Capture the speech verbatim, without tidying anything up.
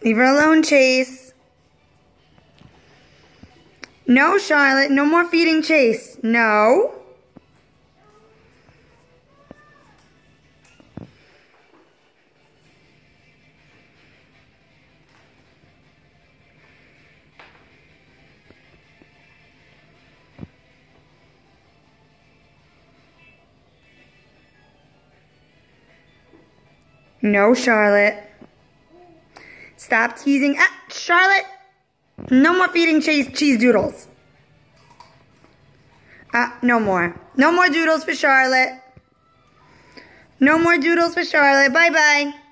Leave her alone, Chase. No, Charlotte. No more feeding Chase. No. No, Charlotte. Stop teasing. Ah, Charlotte. No more feeding Chase cheese doodles. Ah, no more. No more doodles for Charlotte. No more doodles for Charlotte. Bye-bye.